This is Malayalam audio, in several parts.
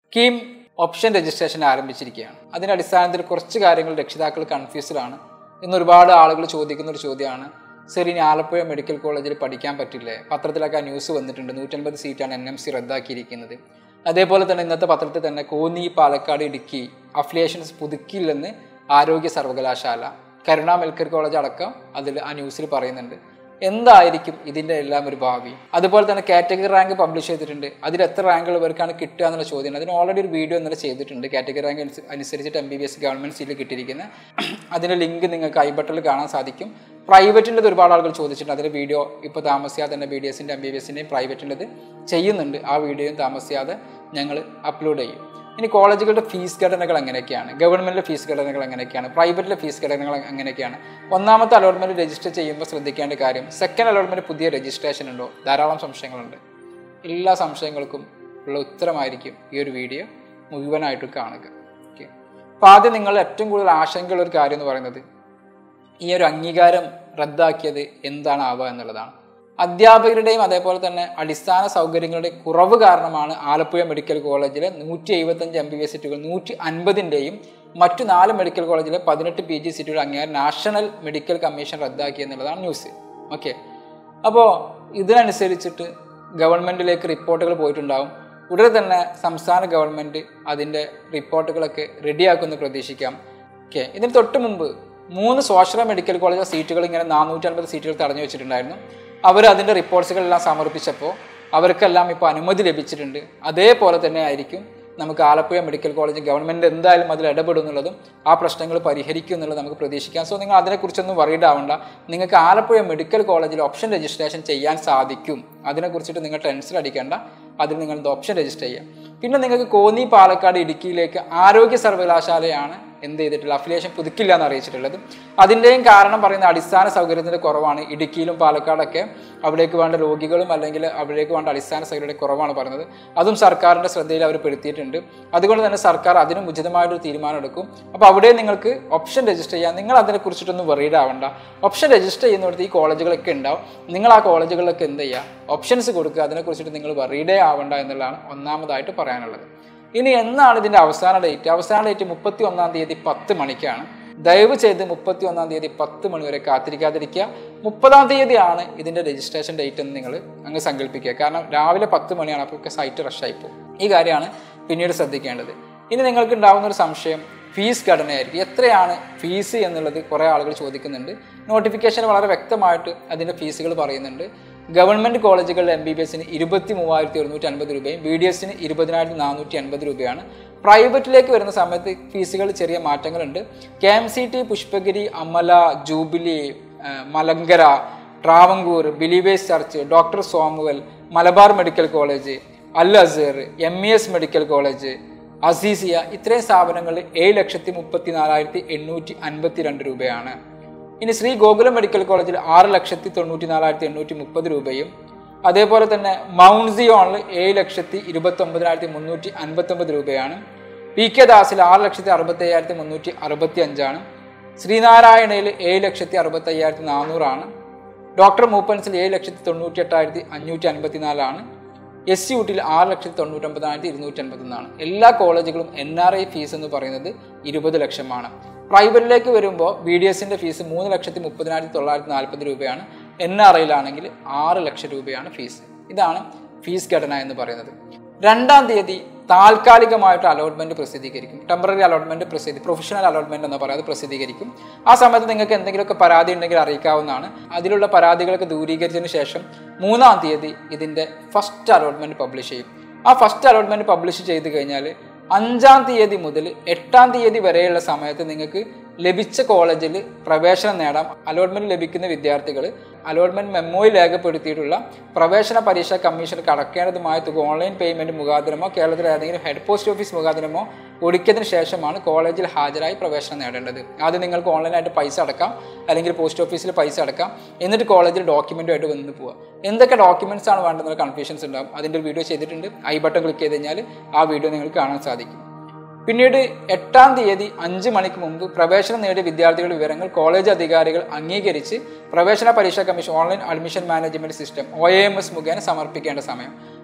കീം ഓപ്ഷൻ രജിസ്ട്രേഷൻ ആരംഭിച്ചിരിക്കുകയാണ്. അതിൻ്റെ അടിസ്ഥാനത്തിൽ കുറച്ച് കാര്യങ്ങൾ രക്ഷിതാക്കൾ കൺഫ്യൂസ്ഡാണ്. ഇന്ന് ഒരുപാട് ആളുകൾ ചോദിക്കുന്ന ഒരു ചോദ്യമാണ്, സർ ഇനി ആലപ്പുഴ മെഡിക്കൽ കോളേജിൽ പഠിക്കാൻ പറ്റില്ലേ? പത്രത്തിലൊക്കെ ന്യൂസ് വന്നിട്ടുണ്ട്, 150 സീറ്റാണ് NMC റദ്ദാക്കിയിരിക്കുന്നത്. അതേപോലെ തന്നെ ഇന്നത്തെ പത്രത്തിൽ തന്നെ കോന്നി, പാലക്കാട്, ഇടുക്കി അഫിലിയേഷൻസ് പുതുക്കില്ലെന്ന് ആരോഗ്യ സർവകലാശാല, കരുണ മെഡിക്കൽ കോളേജ് അടക്കം ആ ന്യൂസിൽ പറയുന്നുണ്ട്. എന്തായിരിക്കും ഇതിൻ്റെ എല്ലാം ഒരു ഭാവി? അതുപോലെ തന്നെ കാറ്റഗറി റാങ്ക് പബ്ലിഷ് ചെയ്തിട്ടുണ്ട്. അതിൽ എത്ര റാങ്കുകൾ ഇവർക്കാണ് കിട്ടുക എന്നുള്ള ചോദ്യമാണ്. അതിന് ഓൾറെഡി ഒരു വീഡിയോ ഇന്നലെ ചെയ്തിട്ടുണ്ട്. കാറ്റഗറി റാങ്ക് അനുസരിച്ചിട്ട് MBBS ഗവൺമെൻറ് സീറ്റിൽ കിട്ടിയിരിക്കുന്നത്. അതിൻ്റെ ലിങ്ക് നിങ്ങൾക്ക് ഐ ബട്ടണിൽ കാണാൻ സാധിക്കും. പ്രൈവറ്റിൻ്റെത് ഒരുപാട് ആളുകൾ ചോദിച്ചിട്ടുണ്ട്. അതിൻ്റെ വീഡിയോ ഇപ്പോൾ താമസിയാതെ തന്നെ BDSൻ്റെയും MBBSൻ്റെയും പ്രൈവറ്റിൻ്റെത് ചെയ്യുന്നുണ്ട്. ആ വീഡിയോയും താമസിയാതെ ഞങ്ങൾ അപ്ലോഡ് ചെയ്യും. ഇനി കോളേജുകളുടെ ഫീസ് ഘടനകൾ എങ്ങനെയൊക്കെയാണ്, ഗവൺമെൻറ്റിലെ ഫീസ് ഘടനകൾ എങ്ങനെയൊക്കെയാണ്, പ്രൈവറ്റിലെ ഫീസ് ഘടനകൾ എങ്ങനെയൊക്കെയാണ്? ഒന്നാമത്തെ അലോട്ട്മെൻറ്റ് രജിസ്റ്റർ ചെയ്യുമ്പോൾ ശ്രദ്ധിക്കേണ്ട കാര്യം, സെക്കൻഡ് അലോട്ട്മെൻറ്റ് പുതിയ രജിസ്ട്രേഷൻ ഉണ്ടോ? ധാരാളം സംശയങ്ങളുണ്ട്. എല്ലാ സംശയങ്ങൾക്കും ഉള്ള ഉത്തരമായിരിക്കും ഈ ഒരു വീഡിയോ മുഴുവനായിട്ട് കാണുക. ഓക്കെ, അപ്പോൾ ആദ്യം നിങ്ങൾ ഏറ്റവും കൂടുതൽ ആശങ്കയുള്ള ഒരു കാര്യം എന്ന് പറയുന്നത് ഈ ഒരു അംഗീകാരം റദ്ദാക്കിയത് എന്താണ് ആവുക എന്നുള്ളതാണ്. അധ്യാപകരുടെയും അതേപോലെ തന്നെ അടിസ്ഥാന സൗകര്യങ്ങളുടെ കുറവ് കാരണമാണ് ആലപ്പുഴ മെഡിക്കൽ കോളേജിലെ 175 MBBS സീറ്റുകൾ 150ൻ്റെയും മറ്റു 4 മെഡിക്കൽ കോളേജിലെ 18 PG സീറ്റുകൾ അംഗീകാരം നാഷണൽ മെഡിക്കൽ കമ്മീഷൻ റദ്ദാക്കി എന്നുള്ളതാണ് ന്യൂസ്. ഓക്കെ, അപ്പോൾ ഇതിനനുസരിച്ചിട്ട് ഗവൺമെൻറ്റിലേക്ക് റിപ്പോർട്ടുകൾ പോയിട്ടുണ്ടാവും. ഉടനെ തന്നെ സംസ്ഥാന ഗവൺമെൻറ് അതിൻ്റെ റിപ്പോർട്ടുകളൊക്കെ റെഡിയാക്കുമെന്ന് പ്രതീക്ഷിക്കാം. ഓക്കെ, ഇതിന് തൊട്ട് മുമ്പ് 3 സ്വാശ്രയ മെഡിക്കൽ കോളേജ് സീറ്റുകൾ ഇങ്ങനെ 450 സീറ്റുകൾ തടഞ്ഞു വെച്ചിട്ടുണ്ടായിരുന്നു. അവർ അതിൻ്റെ റിപ്പോർട്ട്സുകളെല്ലാം സമർപ്പിച്ചപ്പോൾ അവർക്കെല്ലാം ഇപ്പോൾ അനുമതി ലഭിച്ചിട്ടുണ്ട്. അതേപോലെ തന്നെ ആയിരിക്കും നമുക്ക് ആലപ്പുഴ മെഡിക്കൽ കോളേജ് ഗവൺമെൻറ് എന്തായാലും അതിൽ ഇടപെടും എന്നുള്ളതും ആ പ്രശ്നങ്ങൾ പരിഹരിക്കും എന്നുള്ളത് നമുക്ക് പ്രതീക്ഷിക്കാം. സോ നിങ്ങൾ അതിനെക്കുറിച്ചൊന്നും വറീഡ് ആവണ്ട. നിങ്ങൾക്ക് ആലപ്പുഴ മെഡിക്കൽ കോളേജിൽ ഓപ്ഷൻ രജിസ്ട്രേഷൻ ചെയ്യാൻ സാധിക്കും. അതിനെക്കുറിച്ചിട്ട് നിങ്ങൾ ടെൻഷൻ അടിക്കേണ്ട. അതിൽ നിങ്ങൾ ഓപ്ഷൻ രജിസ്റ്റർ ചെയ്യാം. പിന്നെ നിങ്ങൾക്ക് കോന്നി, പാലക്കാട്, ഇടുക്കിയിലേക്ക് ആരോഗ്യ സർവകലാശാലയാണ് എന്ത് ചെയ്തിട്ടുള്ള അഫിലിയേഷൻ പുതുക്കില്ല എന്ന് അറിയിച്ചിട്ടുള്ളത്. അതിൻ്റെയും കാരണം പറയുന്ന അടിസ്ഥാന സൗകര്യത്തിൻ്റെ കുറവാണ്. ഇടുക്കിയിലും പാലക്കാടൊക്കെ അവിടേക്ക് വേണ്ട രോഗികളും അല്ലെങ്കിൽ അവിടേക്ക് വേണ്ട അടിസ്ഥാന സൗകര്യങ്ങളുടെ കുറവാണ് പറയുന്നത്. അതും സർക്കാരിൻ്റെ ശ്രദ്ധയിൽ അവർ പെടുത്തിയിട്ടുണ്ട്. അതുകൊണ്ട് തന്നെ സർക്കാർ അതിനും ഉചിതമായിട്ടൊരു തീരുമാനം എടുക്കും. അപ്പോൾ അവിടെ നിങ്ങൾക്ക് ഓപ്ഷൻ രജിസ്റ്റർ ചെയ്യാം. നിങ്ങൾ അതിനെക്കുറിച്ചിട്ടൊന്നും വറീഡ് ആവണ്ട. ഓപ്ഷൻ രജിസ്റ്റർ ചെയ്യുന്നിടത്ത് ഈ കോളേജുകളൊക്കെ ഉണ്ടാവും. നിങ്ങൾ ആ കോളേജുകളിലൊക്കെ എന്ത് ചെയ്യുക, ഓപ്ഷൻസ് കൊടുക്കുക. അതിനെക്കുറിച്ചിട്ട് നിങ്ങൾ വറീഡേ ആവണ്ട എന്നുള്ളതാണ് ഒന്നാമതായിട്ട് പറയാനുള്ളത്. ഇനി എന്നാണ് ഇതിൻ്റെ അവസാന ഡേറ്റ്? അവസാന ഡേറ്റ് 31-ാം തീയതി 10 മണിക്കാണ്. ദയവ് ചെയ്ത് 31-ാം തീയതി 10 മണി വരെ കാത്തിരിക്കാതിരിക്കുക. 30-ാം തീയതിയാണ് ഇതിൻ്റെ രജിസ്ട്രേഷൻ ഡേറ്റ് എന്ന് നിങ്ങൾ അങ്ങ് സങ്കല്പിക്കുക. കാരണം രാവിലെ 10 മണിയാണ്, അപ്പോൾ സൈറ്റ് റഷായിപ്പോൾ. ഈ കാര്യമാണ് പിന്നീട് ശ്രദ്ധിക്കേണ്ടത്. ഇനി നിങ്ങൾക്ക് ഉണ്ടാകുന്ന ഒരു സംശയം ഫീസ് ഘടനയായിരിക്കും. എത്രയാണ് ഫീസ് എന്നുള്ളത് കുറേ ആളുകൾ ചോദിക്കുന്നുണ്ട്. നോട്ടിഫിക്കേഷൻ വളരെ വ്യക്തമായിട്ട് അതിൻ്റെ ഫീസുകൾ പറയുന്നുണ്ട്. ഗവൺമെൻറ് കോളേജുകളിലെ MBBSന് 23,150 രൂപയും BDSന് 20,450 രൂപയാണ്. പ്രൈവറ്റിലേക്ക് വരുന്ന സമയത്ത് ഫീസുകൾ ചെറിയ മാറ്റങ്ങളുണ്ട്. KMCT, Pushpagiri, Amala, Jubilee, Malankara, Travancore, Believers Church, doctor Somervell, Malabar medical college, Al Azhar, MES medical college, Azeezia, ഇത്രയും സ്ഥാപനങ്ങളിൽ 7,34,852 രൂപയാണ്. ഇനി ശ്രീ ഗോകുലം മെഡിക്കൽ കോളേജിൽ 6,94,830 രൂപയും അതേപോലെ തന്നെ മൗണ്ട് സിയോണിൽ 7,29,359 രൂപയാണ്. PK ദാസിൽ 6,65,365 ശ്രീനാരായണയിൽ 7,65,400 ഡോക്ടർ മൂപ്പൻസിൽ 7,98,554 SUT 6,99,251 എല്ലാ കോളേജുകളും NRI ഫീസ് എന്ന് പറയുന്നത് 20 ലക്ഷമാണ്. പ്രൈവറ്റിലേക്ക് വരുമ്പോൾ BDSൻ്റെ ഫീസ് 3,30,940 രൂപയാണ്. NRIയിലാണെങ്കിൽ 6 ലക്ഷം രൂപയാണ് ഫീസ്. ഇതാണ് ഫീസ് ഘടന എന്ന് പറയുന്നത്. 2-ാം തീയതി താൽക്കാലികമായിട്ട് അലോട്ട്മെൻറ്റ് പ്രസിദ്ധീകരിക്കും. ടെമ്പററി അലോട്ട്മെൻറ്റ് പ്രൊഫഷണൽ അലോട്ട്മെൻറ്റ് എന്ന് പറയാതെ പ്രസിദ്ധീകരിക്കും. ആ സമയത്ത് നിങ്ങൾക്ക് എന്തെങ്കിലുമൊക്കെ പരാതി ഉണ്ടെങ്കിൽ അറിയിക്കാവുന്നതാണ്. അതിലുള്ള പരാതികളൊക്കെ ദൂരീകരിച്ചതിന് ശേഷം 3-ാം തീയതി ഇതിൻ്റെ ഫസ്റ്റ് അലോട്ട്മെൻറ്റ് പബ്ലിഷ് ചെയ്യും. ആ ഫസ്റ്റ് അലോട്ട്മെൻറ്റ് പബ്ലിഷ് ചെയ്ത് കഴിഞ്ഞാൽ 5-ാം തീയതി മുതൽ 8-ാം തീയതി വരെയുള്ള സമയത്ത് നിങ്ങൾക്ക് ലഭിച്ച കോളേജിൽ പ്രവേശനം നേടാം. അലോട്ട്മെൻറ്റ് ലഭിക്കുന്ന വിദ്യാർത്ഥികൾ അലോട്ട്മെൻറ്റ് മെമ്മോയിൽ രേഖപ്പെടുത്തിയിട്ടുള്ള പ്രവേശന പരീക്ഷാ കമ്മീഷന് അടക്കേണ്ടതുമായ തുക ഓൺലൈൻ പേയ്മെൻറ്റ് മുഖാന്തരമോ കേരളത്തിലെ ഏതെങ്കിലും ഹെഡ് പോസ്റ്റ് ഓഫീസ് മുഖാന്തരമോ ഒടുക്കിയതിന് ശേഷമാണ് കോളേജിൽ ഹാജരായി പ്രവേശനം നേടേണ്ടത്. ആദ്യം നിങ്ങൾക്ക് ഓൺലൈനായിട്ട് പൈസ അടക്കാം, അല്ലെങ്കിൽ പോസ്റ്റ് ഓഫീസിൽ പൈസ അടക്കാം. എന്നിട്ട് കോളേജിൽ ഡോക്യുമെൻറ്റുമായിട്ട് വന്ന് പോവുക. എന്തൊക്കെ ഡോക്യുമെൻറ്റ്സ് ആണ് വേണ്ടതെന്നുള്ള കൺഫ്യൂഷൻസ് ഉണ്ടാകും. അതിൻ്റെ ഒരു വീഡിയോ ചെയ്തിട്ടുണ്ട്. ഐ ബട്ടൺ ക്ലിക്ക് ചെയ്ത് കഴിഞ്ഞാൽ ആ വീഡിയോ നിങ്ങൾക്ക് കാണാൻ സാധിക്കും. പിന്നീട് 8-ാം തീയതി 5 മണിക്ക് മുമ്പ് പ്രവേശനം നേടിയ വിദ്യാർത്ഥികളുടെ വിവരങ്ങൾ കോളേജ് അധികാരികൾ അംഗീകരിച്ച് പ്രവേശന പരീക്ഷാ commission online admission management system OAMS മുഖേന സമർപ്പിക്കേണ്ട സമയം.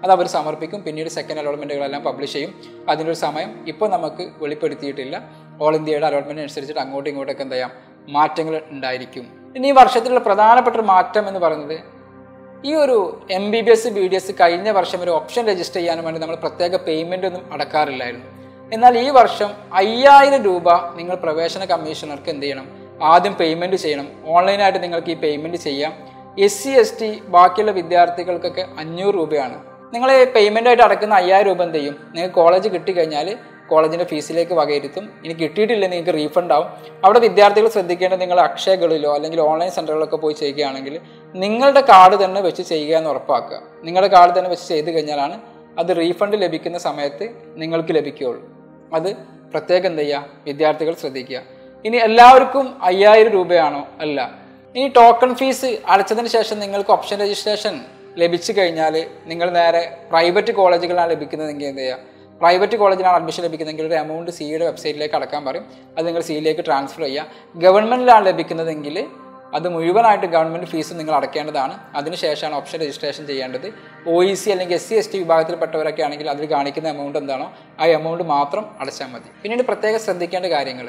അത് അവർ സമർപ്പിക്കും. പിന്നീട് സെക്കൻഡ് അലോട്ട്മെൻറ്റുകളെല്ലാം പബ്ലിഷ് ചെയ്യും. അതിനൊരു സമയം ഇപ്പോൾ നമുക്ക് വെളിപ്പെടുത്തിയിട്ടില്ല. ഓൾ ഇന്ത്യയുടെ അലോട്ട്മെൻറ്റ് അനുസരിച്ചിട്ട് അങ്ങോട്ടും ഇങ്ങോട്ടൊക്കെ എന്ത് ചെയ്യാം, മാറ്റങ്ങൾ ഉണ്ടായിരിക്കും. ഇനി ഈ വർഷത്തിലുള്ള പ്രധാനപ്പെട്ട ഒരു മാറ്റം എന്ന് പറയുന്നത്, ഈ ഒരു MBBS BDS കഴിഞ്ഞ വർഷം ഒരു ഓപ്ഷൻ രജിസ്റ്റർ ചെയ്യാനും വേണ്ടി നമ്മൾ പ്രത്യേക പേയ്മെൻ്റ് ഒന്നും അടക്കാറില്ലായിരുന്നു. എന്നാൽ ഈ വർഷം 5000 രൂപ നിങ്ങൾ പ്രവേശന കമ്മീഷണർക്ക് എന്ത് ചെയ്യണം, ആദ്യം പേയ്മെൻറ്റ് ചെയ്യണം. ഓൺലൈനായിട്ട് നിങ്ങൾക്ക് ഈ പേയ്മെൻറ്റ് ചെയ്യാം. SC ST ബാക്കിയുള്ള വിദ്യാർത്ഥികൾക്കൊക്കെ 500 രൂപയാണ്. നിങ്ങൾ പേയ്മെൻറ്റായിട്ട് അടക്കുന്ന 5000 രൂപ എന്ത് ചെയ്യും, നിങ്ങൾക്ക് കോളേജ് കിട്ടിക്കഴിഞ്ഞാൽ കോളേജിൻ്റെ ഫീസിലേക്ക് വകയിരുത്തും. ഇനി കിട്ടിയിട്ടില്ല നിങ്ങൾക്ക് റീഫണ്ട് ആവും. അവിടെ വിദ്യാർത്ഥികൾ ശ്രദ്ധിക്കേണ്ടത്, നിങ്ങൾ അക്ഷയകളിലോ അല്ലെങ്കിൽ ഓൺലൈൻ സെൻ്ററുകളിലൊക്കെ പോയി ചെയ്യുകയാണെങ്കിൽ നിങ്ങളുടെ കാർഡ് തന്നെ വെച്ച് ചെയ്യുക എന്ന് ഉറപ്പാക്കുക. നിങ്ങളുടെ കാർഡ് തന്നെ വെച്ച് ചെയ്ത് കഴിഞ്ഞാലാണ് അത് റീഫണ്ട് ലഭിക്കുന്ന സമയത്ത് നിങ്ങൾക്ക് ലഭിക്കുകയുള്ളൂ. അത് പ്രത്യേകം എന്ത് ചെയ്യുക, വിദ്യാർത്ഥികൾ ശ്രദ്ധിക്കുക. ഇനി എല്ലാവർക്കും 5000 രൂപയാണോ? അല്ല. ഇനി ടോക്കൺ ഫീസ് അടച്ചതിന് ശേഷം നിങ്ങൾക്ക് ഓപ്ഷൻ രജിസ്ട്രേഷൻ ലഭിച്ചു കഴിഞ്ഞാൽ നിങ്ങൾ നേരെ പ്രൈവറ്റ് കോളേജുകളാണ് ലഭിക്കുന്നതെങ്കിൽ എന്ത് ചെയ്യുക, പ്രൈവറ്റ് കോളേജിലാണ് അഡ്മിഷൻ ലഭിക്കുന്നതെങ്കിൽ ഒരു എമൗണ്ട് സിയുടെ വെബ്സൈറ്റിലേക്ക് അടക്കാൻ പറയും. അത് നിങ്ങൾ സിയിലേക്ക് ട്രാൻസ്ഫർ ചെയ്യുക. ഗവൺമെൻറ്റിലാണ് ലഭിക്കുന്നതെങ്കിൽ അത് മുഴുവനായിട്ട് ഗവൺമെൻറ് ഫീസ് നിങ്ങൾ അടയ്ക്കേണ്ടതാണ്. അതിനുശേഷമാണ് ഓപ്ഷൻ രജിസ്ട്രേഷൻ ചെയ്യേണ്ടത്. OEC അല്ലെങ്കിൽ SC ST വിഭാഗത്തിൽപ്പെട്ടവരൊക്കെ ആണെങ്കിൽ അതിൽ കാണിക്കുന്ന എമൗണ്ട് എന്താണോ ആ എമൗണ്ട് മാത്രം അടച്ചാൽ മതി. പിന്നീട് പ്രത്യേകം ശ്രദ്ധിക്കേണ്ട കാര്യങ്ങൾ,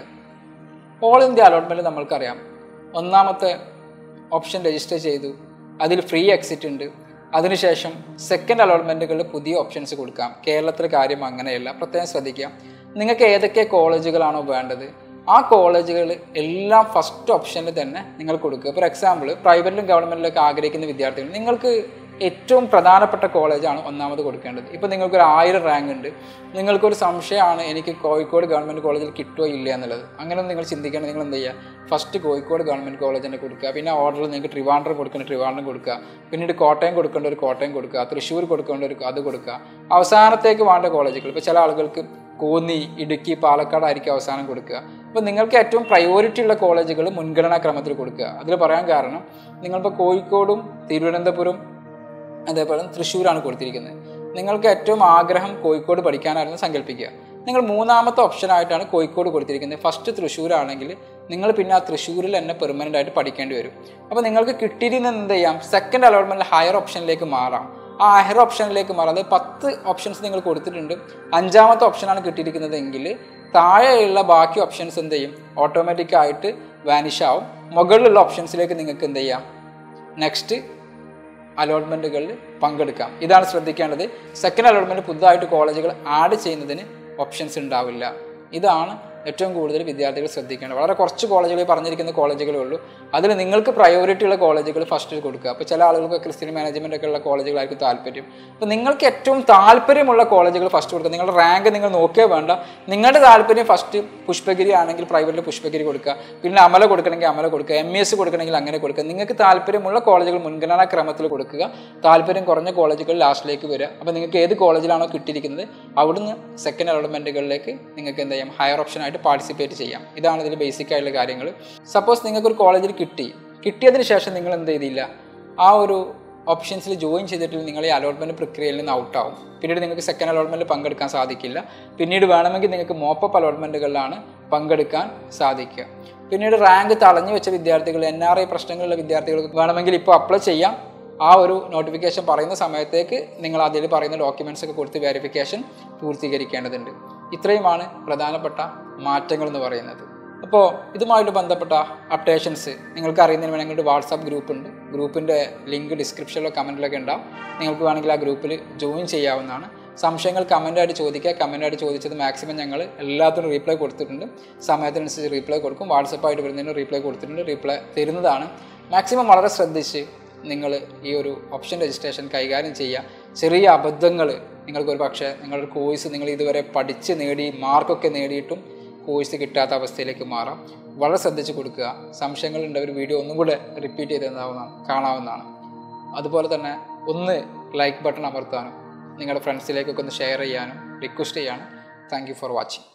ഓൾ ഇന്ത്യ അലോട്ട്മെൻറ്റ് നമ്മൾക്കറിയാം. ഒന്നാമത്തെ ഓപ്ഷൻ രജിസ്റ്റർ ചെയ്തു, അതിൽ ഫ്രീ എക്സിറ്റ് ഉണ്ട്. അതിനുശേഷം സെക്കൻഡ് അലോട്ട്മെൻറ്റുകളിൽ പുതിയ ഓപ്ഷൻസ് കൊടുക്കാം. കേരളത്തിലെ കാര്യം അങ്ങനെയല്ല, പ്രത്യേകം ശ്രദ്ധിക്കുക. നിങ്ങൾക്ക് ഏതൊക്കെ കോളേജുകളാണോ വേണ്ടത് ആ കോളേജുകൾ എല്ലാം ഫസ്റ്റ് ഓപ്ഷനിൽ തന്നെ നിങ്ങൾ കൊടുക്കുക. ഫോർ എക്സാമ്പിൾ, പ്രൈവറ്റിലും ഗവൺമെൻറ്റിലൊക്കെ ആഗ്രഹിക്കുന്ന വിദ്യാർത്ഥികൾ നിങ്ങൾക്ക് ഏറ്റവും പ്രധാനപ്പെട്ട കോളേജാണ് ഒന്നാമത് കൊടുക്കേണ്ടത്. ഇപ്പോൾ നിങ്ങൾക്കൊരു 1000 റാങ്ക് ഉണ്ട്, നിങ്ങൾക്കൊരു സംശയമാണ് എനിക്ക് കോഴിക്കോട് ഗവൺമെൻറ് കോളേജിൽ കിട്ടുമോ ഇല്ല എന്നുള്ളത്. അങ്ങനെ നിങ്ങൾ ചിന്തിക്കേണ്ടത്, നിങ്ങൾ എന്ത് ചെയ്യുക, ഫസ്റ്റ് കോഴിക്കോട് ഗവൺമെൻറ് കോളേജ് തന്നെ കൊടുക്കുക. പിന്നെ ഓർഡറിൽ നിങ്ങൾക്ക് ട്രിവാൻഡ്രം കൊടുക്കേണ്ട ട്രിവാൻഡ്രം കൊടുക്കുക. പിന്നീട് കോട്ടയം കൊടുക്കേണ്ട ഒരു കോട്ടയം കൊടുക്കുക. തൃശ്ശൂർ കൊടുക്കേണ്ട ഒരു അത് കൊടുക്കുക. അവസാനത്തേക്ക് വേണ്ട കോളേജുകൾ, ഇപ്പോൾ ചില ആളുകൾക്ക് കോന്നി, ഇടുക്കി, പാലക്കാടായിരിക്കും അവസാനം കൊടുക്കുക. അപ്പോൾ നിങ്ങൾക്ക് ഏറ്റവും പ്രയോറിറ്റി ഉള്ള കോളേജുകൾ മുൻഗണനാ ക്രമത്തിൽ കൊടുക്കുക. അതിൽ പറയാൻ കാരണം, നിങ്ങളിപ്പോൾ കോഴിക്കോടും തിരുവനന്തപുരം അതേപോലെ തൃശ്ശൂരാണ് കൊടുത്തിരിക്കുന്നത്. നിങ്ങൾക്ക് ഏറ്റവും ആഗ്രഹം കോഴിക്കോട് പഠിക്കാനായിരുന്നു സങ്കല്പിക്കുക. നിങ്ങൾ മൂന്നാമത്തെ ഓപ്ഷനായിട്ടാണ് കോഴിക്കോട് കൊടുത്തിരിക്കുന്നത്. ഫസ്റ്റ് തൃശ്ശൂരാണെങ്കിൽ നിങ്ങൾ പിന്നെ ആ തൃശ്ശൂരിൽ തന്നെ പെർമനൻ്റ് ആയിട്ട് പഠിക്കേണ്ടി വരും. അപ്പോൾ നിങ്ങൾക്ക് കിട്ടിയിരുന്നത് എന്ത് ചെയ്യാം, സെക്കൻഡ് അലോട്ട്മെൻറ്റിൽ ഹയർ ഓപ്ഷനിലേക്ക് മാറാം. ആ ഹയർ ഓപ്ഷനിലേക്ക് മാറാം. അത് 10 ഓപ്ഷൻസ് നിങ്ങൾ കൊടുത്തിട്ടുണ്ട്, 5ാമത്തെ ഓപ്ഷനാണ് കിട്ടിയിരിക്കുന്നതെങ്കിൽ താഴെയുള്ള ബാക്കി ഓപ്ഷൻസ് എന്ത് ചെയ്യും, ഓട്ടോമാറ്റിക്കായിട്ട് വാനിഷ് ആവും. മുകളിലുള്ള ഓപ്ഷൻസിലേക്ക് നിങ്ങൾക്ക് എന്ത് ചെയ്യാം, നെക്സ്റ്റ് അലോട്ട്മെൻറ്റുകളിൽ പങ്കെടുക്കാം. ഇതാണ് ശ്രദ്ധിക്കേണ്ടത്. സെക്കൻഡ് അലോട്ട്മെൻറ്റ് പുതുതായിട്ട് കോളേജുകൾ ആഡ് ചെയ്യുന്നതിന് ഓപ്ഷൻസ് ഉണ്ടാവില്ല. ഇതാണ് ഏറ്റവും കൂടുതൽ വിദ്യാർത്ഥികൾ ശ്രദ്ധിക്കേണ്ടത്. വളരെ കുറച്ച് കോളേജുകൾ പറഞ്ഞിരിക്കുന്ന കോളേജുകളേ ഉള്ളൂ. അതിൽ നിങ്ങൾക്ക് പ്രയോറിറ്റി ഉള്ള കോളേജുകൾ ഫസ്റ്റ് കൊടുക്കുക. അപ്പോൾ ചില ആളുകൾക്ക് ക്രിസ്ത്യൻ മാനേജ്മെൻ്റ് ഒക്കെ ഉള്ള കോളേജുകളായിരിക്കും താല്പര്യം. അപ്പോൾ നിങ്ങൾക്ക് ഏറ്റവും താല്പര്യമുള്ള കോളേജുകൾ ഫസ്റ്റ് കൊടുക്കുക. നിങ്ങളുടെ റാങ്ക് നിങ്ങൾ നോക്കിയേ വേണ്ട. നിങ്ങളുടെ താല്പര്യം ഫസ്റ്റ് പുഷ്പഗിരി ആണെങ്കിൽ പ്രൈവറ്റിൽ പുഷ്പഗിരി കൊടുക്കുക. പിന്നെ അമല കൊടുക്കണമെങ്കിൽ അമല കൊടുക്കുക. MES കൊടുക്കണമെങ്കിൽ അങ്ങനെ കൊടുക്കുക. നിങ്ങൾക്ക് താല്പര്യമുള്ള കോളേജുകൾ മുൻഗണനാ ക്രമത്തിൽ കൊടുക്കുക. താല്പര്യം കുറഞ്ഞ കോളേജുകൾ ലാസ്റ്റിലേക്ക് വരിക. അപ്പോൾ നിങ്ങൾക്ക് ഏത് കോളേജിലാണോ കിട്ടിയിരിക്കുന്നത് അവിടുന്ന് സെക്കൻഡ് അലോട്ട്മെൻറ്റുകളിലേക്ക് നിങ്ങൾക്ക് എന്ത് ചെയ്യാം, ഹയർ ഓപ്ഷനായിട്ട് പാർട്ടിസിപ്പേറ്റ് ചെയ്യാം. ഇതാണ് ഇതിൽ ബേസിക് ആയിട്ടുള്ള കാര്യങ്ങൾ. സപ്പോസ് നിങ്ങൾക്കൊരു കോളേജിൽ കിട്ടിയതിന് ശേഷം നിങ്ങൾ എന്ത് ചെയ്തില്ല, ആ ഒരു ഓപ്ഷൻസിൽ ജോയിൻ ചെയ്തിട്ട് നിങ്ങൾ ഈ അലോട്ട്മെൻറ്റ് പ്രക്രിയയിൽ നിന്ന് ഔട്ടാവും. പിന്നീട് നിങ്ങൾക്ക് സെക്കൻഡ് അലോട്ട്മെൻറ്റിൽ പങ്കെടുക്കാൻ സാധിക്കില്ല. പിന്നീട് വേണമെങ്കിൽ നിങ്ങൾക്ക് മോപ്പപ്പ് അലോട്ട്മെൻറ്റുകളിലാണ് പങ്കെടുക്കാൻ സാധിക്കുക. പിന്നീട് റാങ്ക് തടഞ്ഞു വെച്ച വിദ്യാർത്ഥികൾ, NRI പ്രശ്നങ്ങളുള്ള വിദ്യാർത്ഥികൾക്ക് വേണമെങ്കിൽ ഇപ്പോൾ അപ്ലൈ ചെയ്യാം. ആ ഒരു നോട്ടിഫിക്കേഷൻ പറയുന്ന സമയത്തേക്ക് നിങ്ങൾ അതിൽ പറയുന്ന ഡോക്യുമെൻറ്റ്സ് ഒക്കെ കൊടുത്ത് വെരിഫിക്കേഷൻ പൂർത്തീകരിക്കേണ്ടതുണ്ട്. ഇത്രയുമാണ് പ്രധാനപ്പെട്ട മാറ്റങ്ങൾ എന്ന് പറയുന്നത്. അപ്പോൾ ഇതുമായിട്ട് ബന്ധപ്പെട്ട അപ്ഡേഷൻസ് നിങ്ങൾക്ക് അറിയുന്നതിന് വേണ്ടി ഞങ്ങളുടെ വാട്സാപ്പ് ഗ്രൂപ്പ് ഉണ്ട്. ഗ്രൂപ്പിൻ്റെ ലിങ്ക് ഡിസ്ക്രിപ്ഷനിലോ കമൻറ്റിലൊക്കെ ഉണ്ടാവും. നിങ്ങൾക്ക് വേണമെങ്കിൽ ആ ഗ്രൂപ്പിൽ ജോയിൻ ചെയ്യാവുന്നതാണ്. സംശയങ്ങൾ കമൻറ്റായിട്ട് ചോദിക്കുക. കമൻറ്റായിട്ട് ചോദിച്ചത് മാക്സിമം ഞങ്ങൾ എല്ലാത്തിനും റീപ്ലൈ കൊടുത്തിട്ടുണ്ട്. സമയത്തിനനുസരിച്ച് റീപ്ലൈ കൊടുക്കും. വാട്സപ്പായിട്ട് വരുന്നതിന് റീപ്ലൈ കൊടുത്തിട്ടുണ്ട്. റീപ്ലൈ തരുന്നതാണ്. മാക്സിമം വളരെ ശ്രദ്ധിച്ച് നിങ്ങൾ ഈ ഒരു ഓപ്ഷൻ രജിസ്ട്രേഷൻ കൈകാര്യം ചെയ്യുക. ചെറിയ അബദ്ധങ്ങൾ നിങ്ങൾക്കൊരു പക്ഷേ നിങ്ങളുടെ കോഴ്സ് നിങ്ങൾ ഇതുവരെ പഠിച്ച് നേടി മാർക്കൊക്കെ നേടിയിട്ടും കോഴ്സ് കിട്ടാത്ത അവസ്ഥയിലേക്ക് മാറാം. വളരെ ശ്രദ്ധിച്ച് കൊടുക്കുക. സംശയങ്ങളുണ്ട്, ഒരു വീഡിയോ ഒന്നും കൂടെ റിപ്പീറ്റ് ചെയ്ത് കാണാവുന്നതാണ്. അതുപോലെ തന്നെ ഒന്ന് ലൈക്ക് ബട്ടൺ അമർത്താനും നിങ്ങളുടെ ഫ്രണ്ട്സിലേക്കൊക്കെ ഒന്ന് ഷെയർ ചെയ്യാനും റിക്വസ്റ്റ് ചെയ്യാനും. Thank you for watching.